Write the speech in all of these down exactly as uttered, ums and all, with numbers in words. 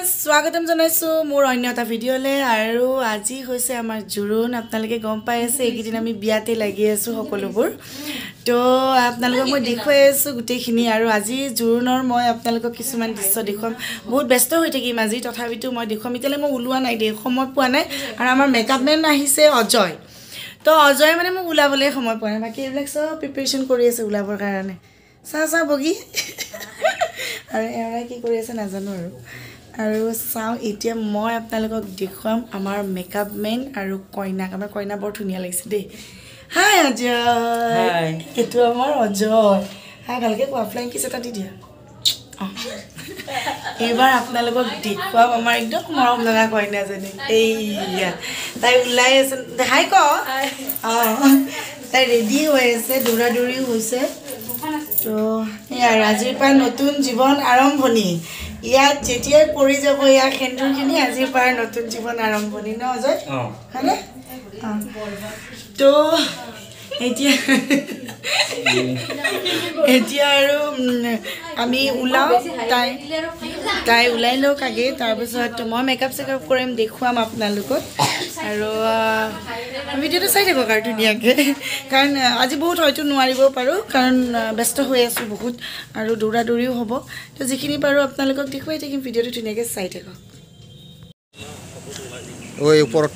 Friends स्वागतम जनाइछु मोर अन्य এটা ভিডিওলে আৰু আজি হৈছে আমাৰ জুৰুন আপোনালোকে গম পাই আছে এইকেদিন আমি বিয়াতে লাগি আছো সকলোবোৰ তো আপোনালোকক মই দেখুৱাই আছো গুটেখিনি আৰু আজি জুৰুনৰ মই আপোনালোকক কিছুমান দৃশ্য দেখুৱাম বহুত ব্যস্ত হৈ থাকিম আজি তথাপিতো মই দেখুৱাম ইতেলে মই উলুৱা নাই দে সময় পোৱা নাই আৰু আমাৰ মেকআপ মেন আহিছে অজয় তো অজয় মানে মোক উলাবলৈ সময় পোৱা নাই বাকি এইবিলাক সব প্ৰিপাৰেচন কৰি আছে উলাবৰ কাৰণে সা সা বগি আৰু এৰা কি কৰি আছে নাজানো আৰু আৰু চাও এতিয়া মই আপোনালোকক দেখুৱাম আমাৰ মেকআপ মেন আৰু কইনা আমাৰ কইনা বৰ ধুনিয়া লাগিছে দে হাই অজয় হাই এটো আমাৰ অজয় হাই ভালকে কোৱা ফ্লাইং কিছ এটা দি দিয়া এবাৰ আপোনালোকক দেখুৱাম আমাৰ একদম মৰম লগা কইনা জনী এইয়া তাই উলাই আছে হাই ক অ তাই ৰেডি হৈ আছে দৌৰা দৌৰি হৈছে তো ইয়া আজিৰ পৰা নতুন জীৱন আৰম্ভণি ইয়াত যেতিয়া পৰি যাব ইয়া খেন্দুৰখিনি আজিৰ পৰা নতুন জীৱন আৰম্ভণি ন অজয় অ হয়নে তো এতিয়া এতিয়া আৰু আমি উলাও তাই তাই উলাই লওক আগে তাৰপিছত মই মেকআপ চেকআপ কৰিম দেখুৱাম আপোনালোকক আৰু ভিডিঅ'টো চাই থাকক আৰু ধুনীয়াকৈ কাৰণ আজি বহুত হয়তো নোৱাৰিব পাৰোঁ কাৰণ ব্যস্ত হৈ আছোঁ বহুত আৰু দৌৰা দৌৰিও হ'ব তো যিখিনি পাৰোঁ আপোনালোকক দেখুৱাই থাকিম ভিডিঅ'টো ধুনীয়াকৈ চাই থাকক ঐ ওপৰত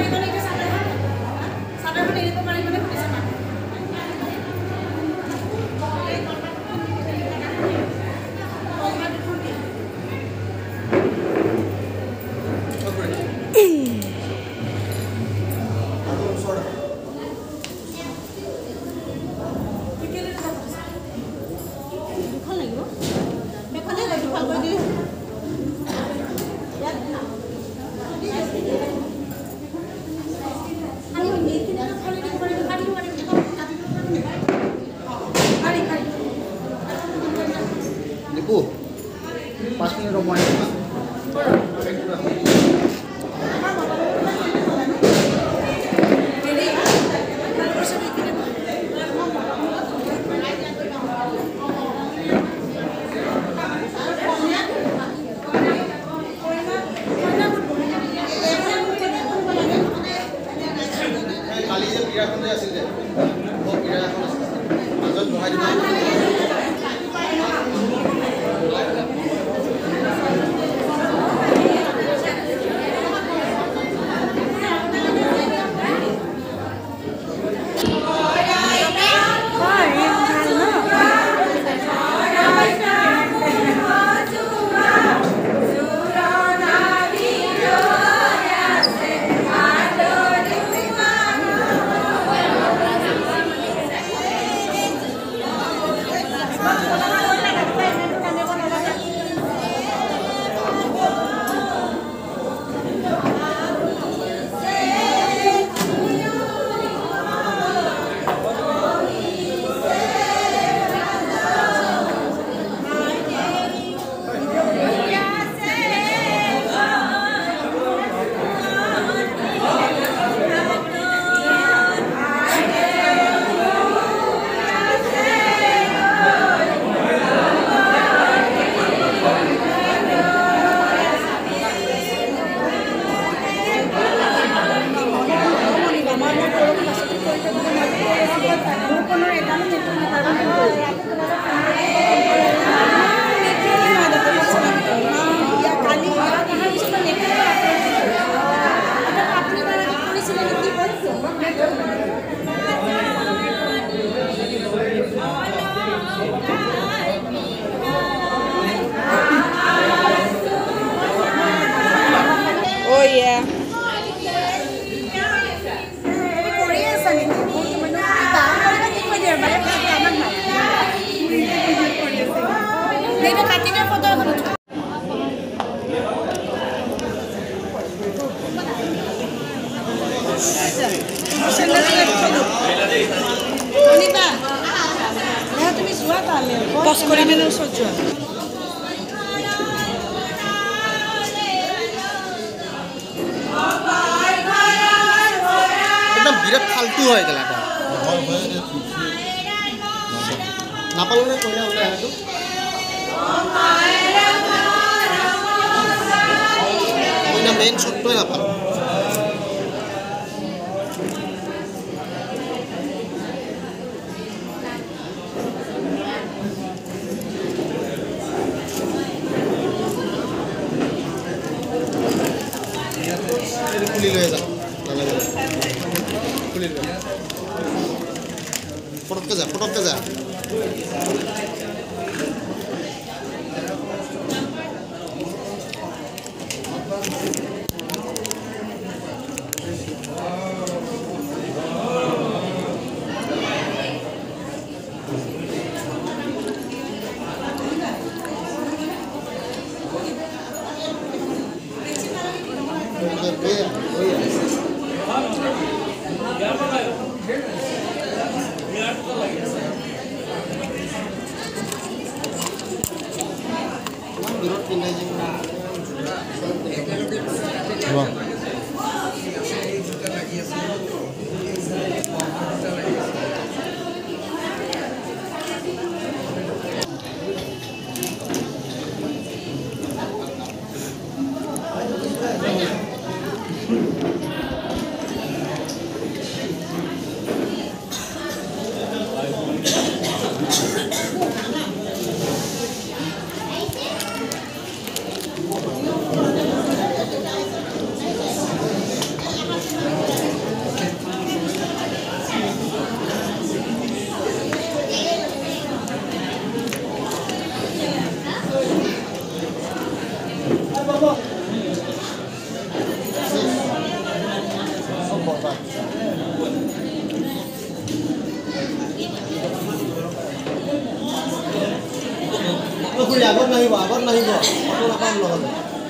पाँच मिनट रमाय काली जे पीड़ाखन जे আছিল যে ও पीड़ाखन মাজত বহাই দিব Oh yeah. Posso correr menos só de एकदम बिराट फाल्तु হয় গেলাটা নাপালনে কইলা ওলা আছো কইনা মেইন শটটাই নাপাল খুলি লয়ে যা খুলি লয়ে ফটককে যা ফটককে যা কম নহ'লে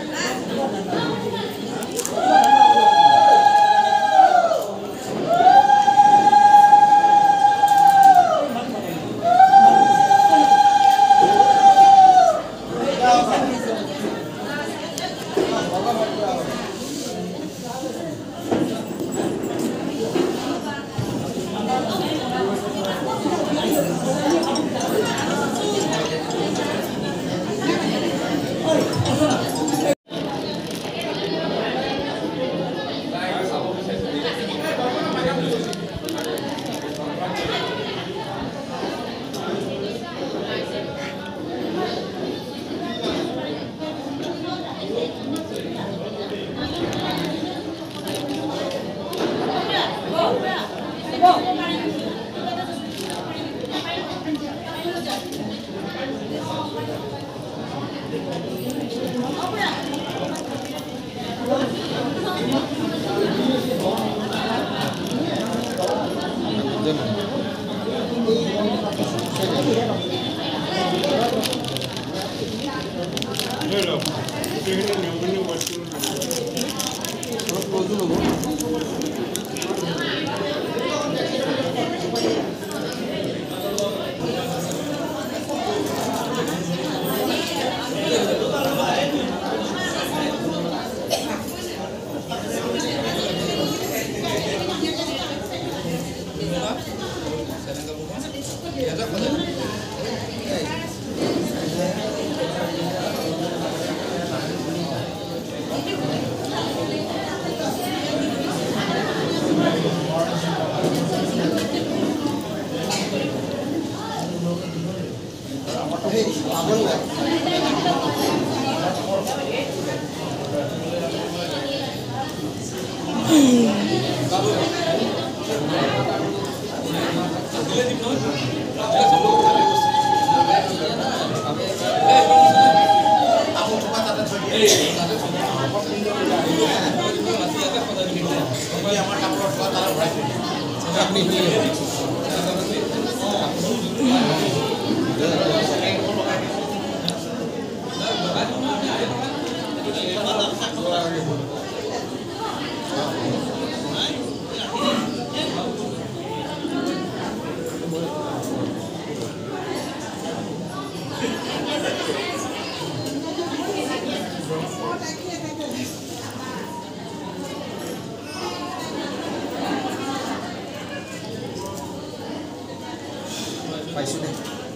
পাইছো দে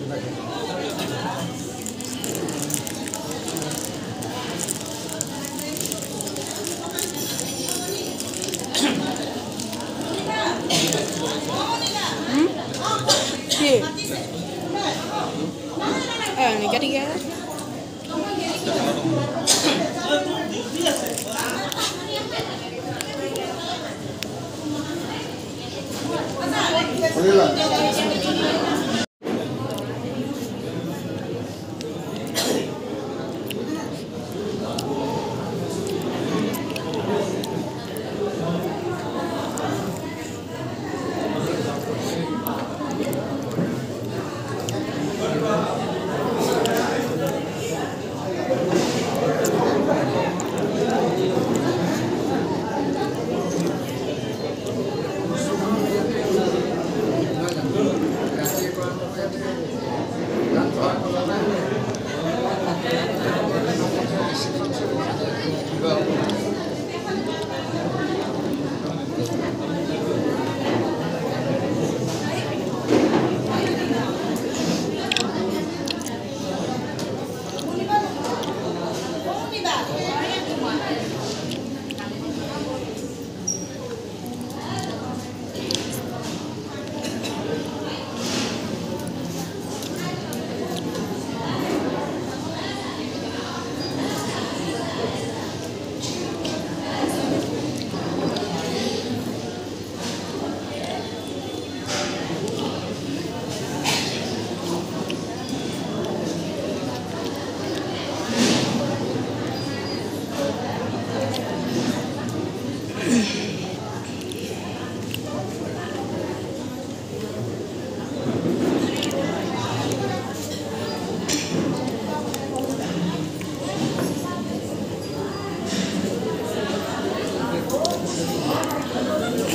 কি eh ini ketiga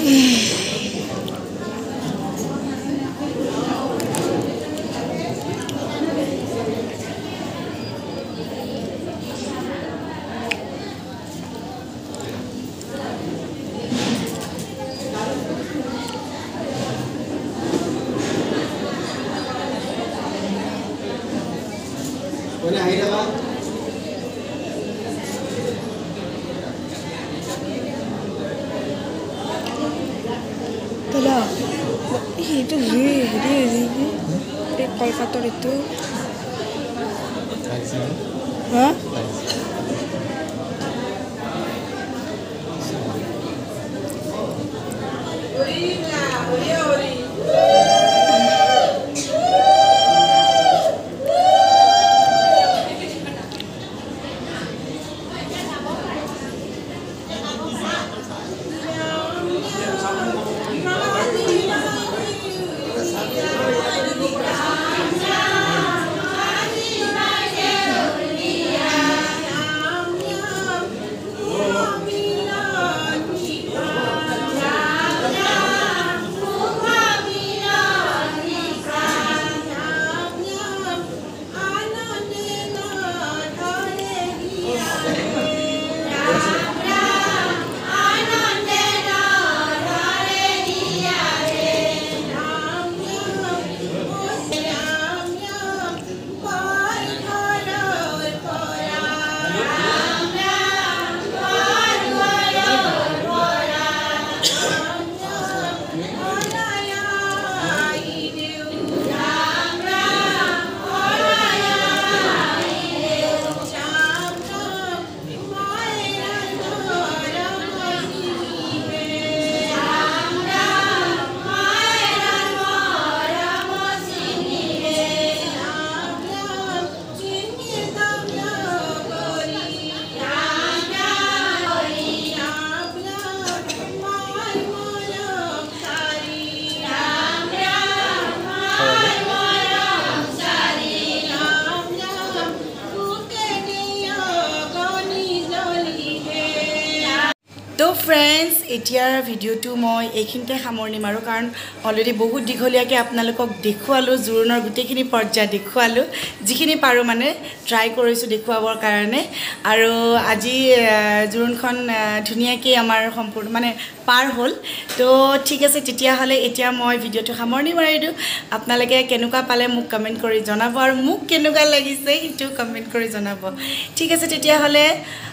Boleh air apa? Tala, itu re, re, re, re, Kolkata itu. Hah? তো ফ্ৰেণ্ডছ এতিয়াৰ ভিডিঅ'টো মই এইখিনিতে সামৰণি মাৰোঁ কাৰণ অলৰেডি বহুত দীঘলীয়াকৈ আপোনালোকক দেখুৱালোঁ জোৰোণৰ গোটেইখিনি পৰ্যায় দেখুৱালোঁ যিখিনি পাৰোঁ মানে ট্ৰাই কৰিছোঁ দেখুৱাবৰ কাৰণে আৰু আজি জোৰোণখন ধুনীয়াকৈ আমাৰ সম্পূৰ্ণ মানে পাৰ হ'ল তো ঠিক আছে তেতিয়াহ'লে এতিয়া মই ভিডিঅ'টো সামৰণি মাৰি দিওঁ আপোনালোকে কেনেকুৱা পালে মোক কমেণ্ট কৰি জনাব আৰু মোক কেনেকুৱা লাগিছে সেইটো কমেণ্ট কৰি জনাব ঠিক আছে তেতিয়াহ'লে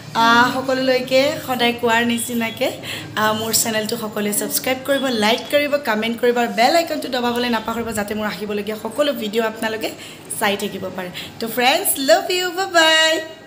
সকলোলৈকে সদায় কোৱাৰ নিচিনাকৈ মোৰ চেনেলটো সকলোৱে ছাবস্ক্ৰাইব কৰিব লাইক কৰিব কমেণ্ট কৰিব আৰু বেল আইকনটো দবাবলৈ নাপাহৰিব যাতে মোৰ আহিবলগীয়া সকলো ভিডিঅ' আপোনালোকে চাই থাকিব পাৰে তো friends love you bye bye